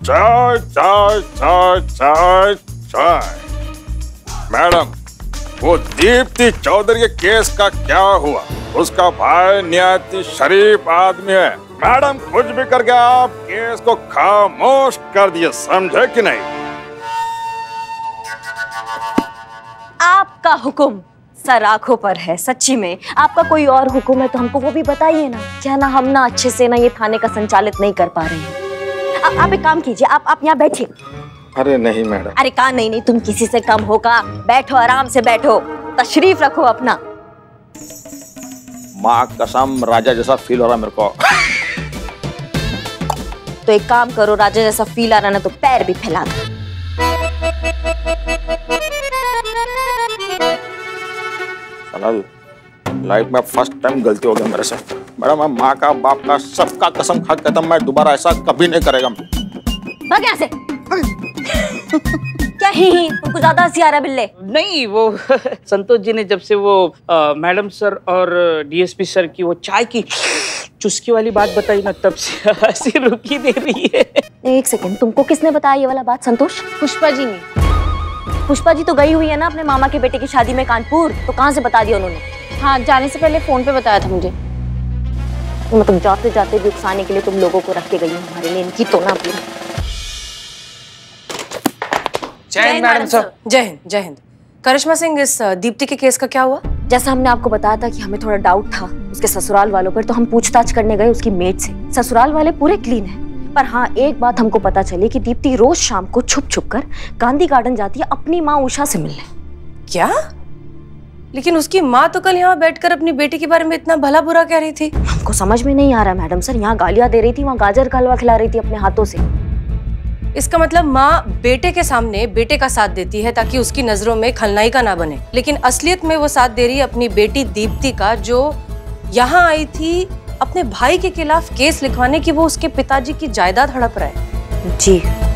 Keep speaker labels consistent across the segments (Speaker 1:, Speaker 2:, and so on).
Speaker 1: चाय चाय चाय चाय चाय। मैडम, वो दीप्ति चौधरी के केस का क्या हुआ? उसका भाई निहायत शरीफ आदमी है। मैडम, कुछ भी करके आप केस को खामोश कर दिए, समझे कि नहीं?
Speaker 2: आपका हुक्म सर आंखों पर है। सच्ची में आपका कोई और हुक्म है तो हमको वो भी बताइए ना। क्या ना हम ना अच्छे से ना ये थाने का संचालित नहीं कर पा रहे हैं। आप एक काम कीजिए, आप यहाँ बैठिए।
Speaker 1: अरे नहीं मैडम।
Speaker 2: अरे कहा नहीं, तुम किसी से कम होगा। बैठो, आराम से बैठो, तशरीफ रखो अपना।
Speaker 1: माँ कसम, राजा जैसा फील हो रहा मेरे को।
Speaker 2: तो एक काम करो, राजा जैसा फील आ रहा ना तो पैर भी फैला दो।
Speaker 1: लाइफ में फर्स्ट टाइम गलती हो गई मेरे से। मैडम, मैं माँ का बाप का सबका कसम खा के कहता हूं, मैं दोबारा ऐसा कभी नहीं करेगा।
Speaker 2: भाग यहाँ से। क्या ही तुमको ज्यादा हंसी आ रहा है बिल्ले?
Speaker 3: नहीं, वो संतोष जी ने जब से वो मैडम सर और डीएसपी सर की वो चाय की चुस्की वाली बात बताई ना, तब से हंसी रुकी दे रही है।
Speaker 2: एक सेकंड, तुमको किसने बताया ये वाला बात संतोष?
Speaker 4: पुष्पा जी ने।
Speaker 2: पुष्पा जी तो गई हुई है ना अपने मामा के बेटे की शादी में कानपुर, तो कहाँ से बता दिया उन्होंने?
Speaker 4: हाँ, जाने से पहले फोन पे बताया था मुझे।
Speaker 2: मतलब जाते जाते भी उकसाने के लिए तुम लोगों को रख के गई हो हमारे लिए। इनकी तो ना पूरी।
Speaker 5: जय हिंद मैडम सर।
Speaker 4: जय हिंद, जय हिंद। करिश्मा सिंह, इस दीप्ति के केस का क्या हुआ?
Speaker 2: जैसा हमने आपको बताया था कि हमें थोड़ा डाउट था उसके ससुराल वालों पर, तो हम पूछताछ करने गए उसकी मेड से। ससुराल वाले पूरे क्लीन हैं, पर हाँ एक बात हमको पता चली कि दीप्ति रोज शाम को छुप छुप कर गांधी गार्डन जाती है अपनी माँ उषा से मिलने।
Speaker 4: क्या? लेकिन उसकी माँ तो कल यहाँ बैठकर अपनी बेटी के बारे में इतना भला बुरा कह रही थी।
Speaker 2: हमको समझ में नहीं आ रहा मैडम सर, यहाँ गालियाँ दे रही थी, वहाँ गाजर का हलवा खिला रही थी अपने हाथों से।
Speaker 4: इसका मतलब माँ बेटे के सामने बेटे का साथ देती है ताकि उसकी नजरों में खलनायिका ना बने, लेकिन असलियत में वो साथ दे रही है अपनी बेटी दीप्ति का, जो यहाँ आई थी अपने भाई के खिलाफ केस लिखवाने की वो उसके पिताजी की जायदाद हड़प रहा है।
Speaker 2: जी,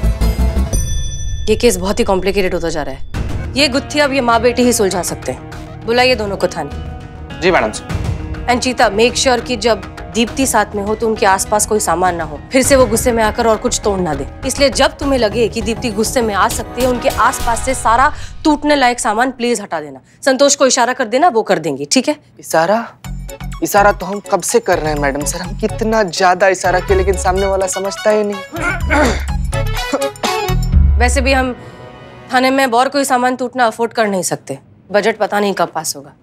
Speaker 4: ये केस बहुत ही कॉम्प्लिकेटेड होता जा रहा है। ये गुत्थी अब ये माँ बेटी ही सुलझा सकते हैं। बुलाइए दोनों को थाने।
Speaker 5: जी madam sir.
Speaker 4: And Cheeta, make sure कि जब दीप्ति साथ में हो तो उनके आसपास कोई सामान ना हो, फिर से वो गुस्से में आकर और कुछ तोड़ ना दे। इसलिए जब तुम्हें लगे कि दीप्ति गुस्से में आ सकती है, उनके आसपास से सारा टूटने लायक सामान प्लीज हटा देना। संतोष को इशारा कर देना, वो कर देंगी, ठीक है?
Speaker 5: इशारा तो हम कब से कर रहे हैं मैडम सर। हम कितना ज्यादा इशारा किया लेकिन सामने वाला समझता ही नहीं।
Speaker 4: वैसे भी हम थाने में और कोई सामान टूटना अफोर्ड कर नहीं सकते। बजट पता नहीं कब पास होगा।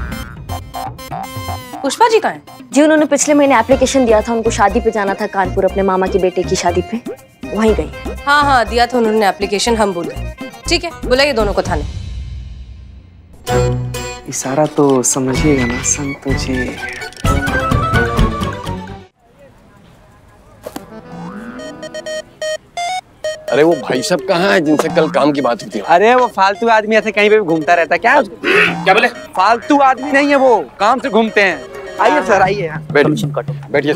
Speaker 4: पुष्पा जी कहाँ हैं?
Speaker 2: जी, उन्होंने पिछले महीने एप्लीकेशन दिया था, उनको शादी पे जाना था कानपुर अपने मामा के बेटे की शादी पे, वहीं गई।
Speaker 4: हाँ, दिया था उन्होंने एप्लीकेशन, हम भूल गए। ठीक है, बुलाइए दोनों को थाने।
Speaker 5: इशारा तो समझिएगा ना संतोष जी।
Speaker 6: अरे वो भाई साहब कहाँ हैं जिनसे कल काम की बात हुई थी?
Speaker 7: अरे वो फालतू आदमी ऐसे कहीं पे भी घूमता रहता है। क्या
Speaker 6: बोले?
Speaker 7: फालतू आदमी नहीं है वो, काम से घूमते हैं। आइए सर, आइए।
Speaker 6: बैठिए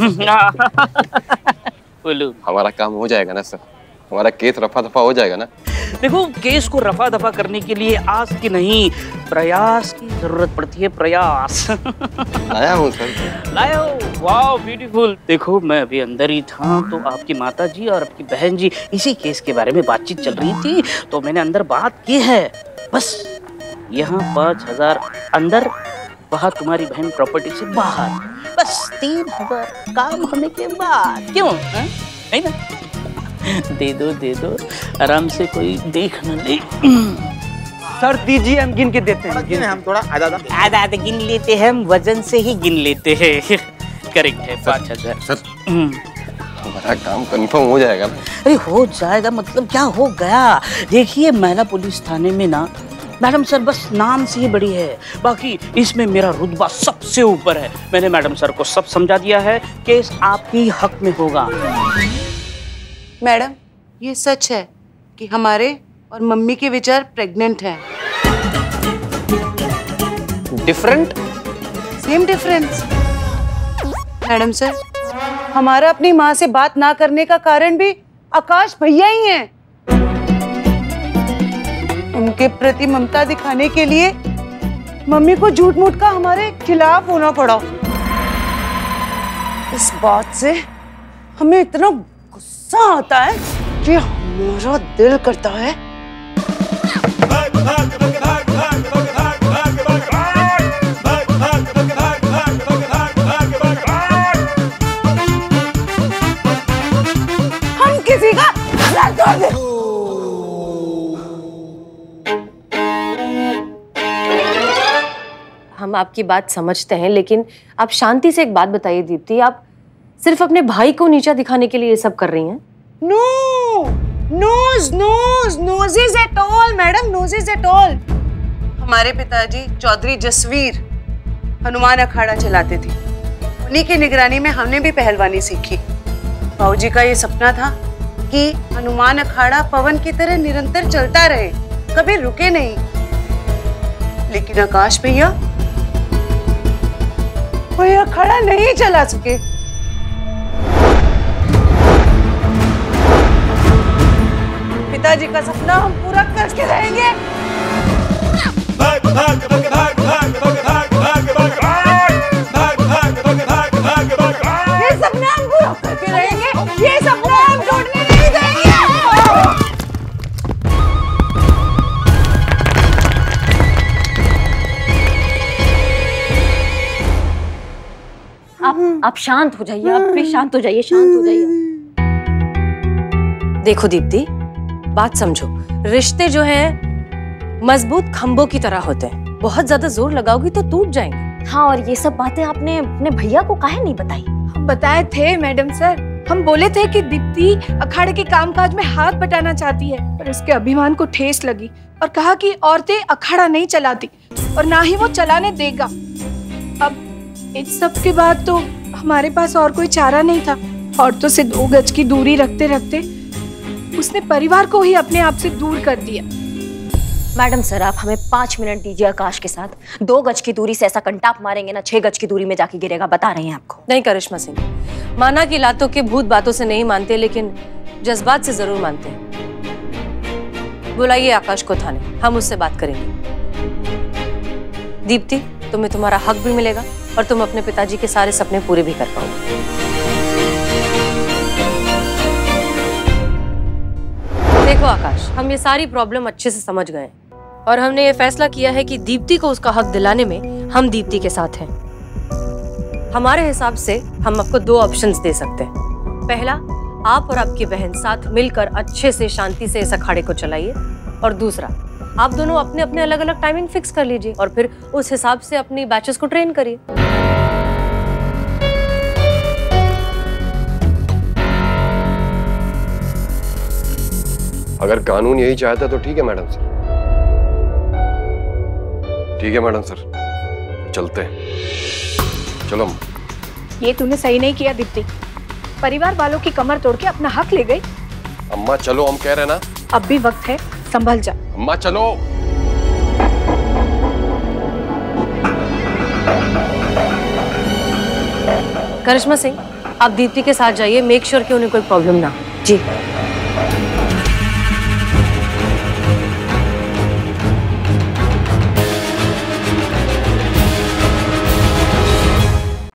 Speaker 3: बोलो।
Speaker 6: हमारा काम हो जाएगा ना सर? हमारा केस रफा दफा हो जाएगा ना?
Speaker 3: देखो, केस को रफा दफा करने के लिए आज की नहीं प्रयास की जरूरत पड़ती है। प्रयास
Speaker 6: लाया हूँ सर।
Speaker 3: लाया हो? वाह, ब्यूटीफुल। देखो, मैं अभी अंदर ही था तो आपकी माता जी और आपकी बहन जी इसी केस के बारे में बातचीत चल रही थी, तो मैंने अंदर बात की है। बस यहाँ 5,000 अंदर, वहाँ तुम्हारी बहन प्रॉपर्टी से बाहर। बस 3,000 काम होने के बाद। क्यों? नहीं ना? दे दो, आराम से, कोई देख न ले।
Speaker 7: सर दीजिए, हम गिन के देते हैं।
Speaker 5: हम थोड़ा
Speaker 3: आधा गिन लेते हैं, हम वजन से ही गिन लेते हैं। करेक्ट है, 5,000।
Speaker 6: सर, हमारा काम कंफर्म हो जाएगा?
Speaker 3: अरे हो जाएगा मतलब क्या हो गया? देखिए, महिला पुलिस थाने में ना मैडम सर बस नाम से ही बड़ी है, बाकी इसमें मेरा रुतबा सबसे ऊपर है। मैंने मैडम सर को सब समझा दिया है, केस आपके हक में होगा।
Speaker 8: मैडम, ये सच है कि हमारे और मम्मी के विचार प्रेग्नेंट हैं।
Speaker 5: Different?
Speaker 8: Same difference. Madam sir, हमारा अपनी माँ से बात ना करने का कारण भी आकाश भैया ही हैं। उनके प्रति ममता दिखाने के लिए मम्मी को झूठ मूठ का हमारे खिलाफ होना पड़ा। इस बात से हमें इतना गुस्सा आता है कि हमारा दिल करता है हम किसी का सर तोड़ दें।
Speaker 4: हम आपकी बात समझते हैं, लेकिन आप शांति से एक बात बताइए दीप्ति, आप सिर्फ अपने भाई को नीचा दिखाने के लिए ये सब कर रही हैं?
Speaker 8: No, nose nose noses at all madam, noses at all. हमारे पिताजी चौधरी जसवीर हनुमान अखाड़ा चलाते थे। उन्हीं की निगरानी में हमने भी पहलवानी सीखी। बाबूजी का ये सपना था कि हनुमान अखाड़ा पवन की तरह निरंतर चलता रहे, कभी रुके नहीं। लेकिन आकाश भैया वो अखाड़ा नहीं चला सके। पिताजी का सपना हम पूरा करके रहेंगे। ये सपना हम पूरा करके रहेंगे, ये सपना हम टूटने नहीं देंगे।
Speaker 2: आप शांत हो जाइए, आप प्लीज शांत हो जाइए, शांत हो जाइए।
Speaker 4: देखो दीप्ति, बात समझो, रिश्ते जो हैं मजबूत खंभों की तरह होते हैं, बहुत ज्यादा जोर लगाओगी तो टूट जाएंगे।
Speaker 2: हाँ, और ये सब बातें आपने अपने भैया को काहे नहीं बताई?
Speaker 9: हम बताए थे मैडम सर, हम बोले थे कि दीप्ति अखाड़े के कामकाज में हाथ बटाना चाहती है, पर उसके अभिमान को ठेस लगी और कहा कि औरतें अखाड़ा नहीं चलाती और ना ही वो चलाने देगा। अब इस सब के बाद तो हमारे पास और कोई चारा नहीं था। औरतों से 2 गज की दूरी रखते रखते उसने परिवार को ही अपने आप से दूर कर दिया।
Speaker 2: मैडम सर, आप हमें 5 मिनट दीजिए आकाश के साथ। 2 गज की दूरी से ऐसा कंटाप मारेंगे ना, 6 गज की दूरी में जाके गिरेगा, बता रहे हैं आपको।
Speaker 4: नहीं करिश्मा सिंह, माना कि लातों के भूत बातों से नहीं मानते, लेकिन जज्बात से जरूर मानते हैं। बुलाइए आकाश को थाने, हम उससे बात करेंगे। दीप्ति, तुम्हें तुम्हारा हक भी मिलेगा और तुम अपने पिताजी के सारे सपने पूरे भी कर पाओगे। देखो आकाश, हम ये सारी प्रॉब्लम अच्छे से समझ गए और हमने ये फैसला किया है कि दीप्ति को उसका हक दिलाने में हम दीप्ति के साथ हैं। हमारे हिसाब से हम आपको 2 ऑप्शंस दे सकते हैं। पहला, आप और आपकी बहन साथ मिलकर अच्छे से शांति से इस अखाड़े को चलाइए, और दूसरा, आप दोनों अपने अपने अलग अलग टाइमिंग फिक्स कर लीजिए और फिर उस हिसाब से अपनी बैचेस को ट्रेन करिए।
Speaker 6: अगर कानून यही चाहता तो ठीक है मैडम सर, ठीक है मैडम सर, चलते हैं। चलो।
Speaker 9: ये तूने सही नहीं किया दीप्ति, परिवार वालों की कमर तोड़ के अपना हक ले गई।
Speaker 6: अम्मा चलो, हम कह रहे हैं ना।
Speaker 9: अब भी वक्त है, संभल जा।
Speaker 6: अम्मा चलो।
Speaker 4: करिश्मा सिंह, आप दीप्ति के साथ जाइए, मेक श्योर कि उन्हें कोई प्रॉब्लम ना हो।
Speaker 2: जी।